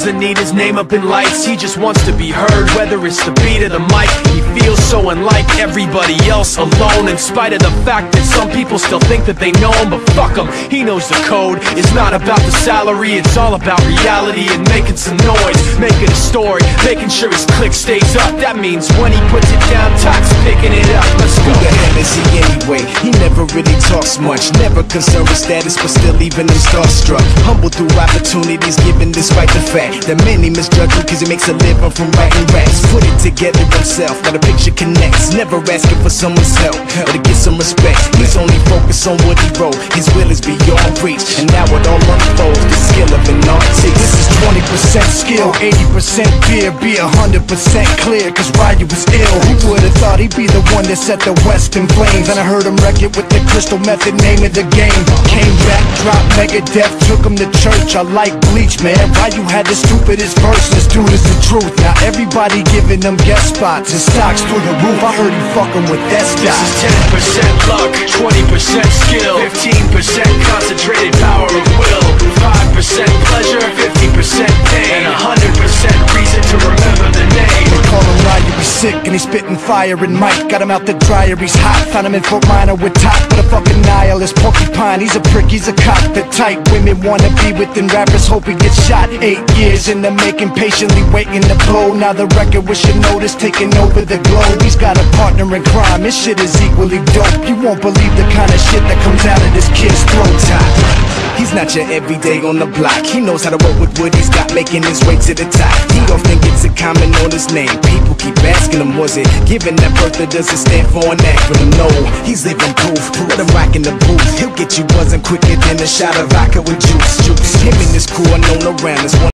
doesn't need his name up in lights, he just wants to be heard, whether it's the beat of the mic. He feels so unlike everybody else, alone, in spite of the fact that some people still think that they know him. But fuck him, he knows the code. It's not about the salary, it's all about reality and making some noise, making a story, making sure his click stays up. That means when he puts it down, Tox picking it up. Let's go. Who the hell is he anyway? He never really talks much, never concerned with status, but still even him starstruck. Humble through opportunities given despite the fact that many misjudge him cause he makes a living from writing raps. Put it together himself, got a picture connects, never asking for someone's help or to get some respect. He's only focused on what he wrote, his will is beyond reach, and now it all unfolds, the skill of an artist. This is 20% skill, 80% fear, be 100% clear, cause Ryu was ill. Who would've thought he'd be the one that set the West in flames? And I heard him wreck it with the Crystal Method, name of the game. Came back, dropped Megadeth, took him to church. I like Bleach, man. Ryu had the stupidest verse, this dude is the truth. Now everybody giving them guest spots and stocks through the roof. I heard he fucking with that stock. This is 10% luck, 20% skill, 15% concentrated power of will, 5% pleasure, 50% pain, and 100% reason to remember the name. They call him Ryu, he's sick and he's spitting fire. And Mike got him out the dryer, he's hot. Found him in Fort Minor with top, but a fucking nihilist porcupine. He's a prick, he's a cop. The type women wanna be within, rappers hope he gets shot. 8 years in the making, patiently waiting to blow. Now the record with your notice taking over the globe. He's got a partner in crime, his shit is equally dope. You won't believe the kind of shit that comes out of this kid's throat. He's not your everyday on the block. He knows how to work with what he's got, making his way to the top. He often gets a comment on his name. People keep asking him, was it given that birth that doesn't stand for an acronym? No, he's living proof. Let him rock in the booth. He'll get you buzzing quicker than a shot of vodka with juice. Him and his crew are known around as one